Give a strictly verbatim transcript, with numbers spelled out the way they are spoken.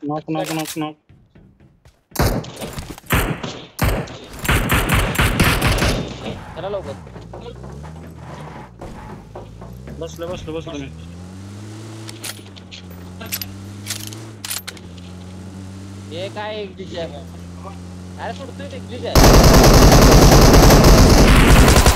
knock knock knock knock चला लवकर बसले बसले बसले तुम्ही ये काय एक डिश आहे अरे सोडतोय एक डिश आहे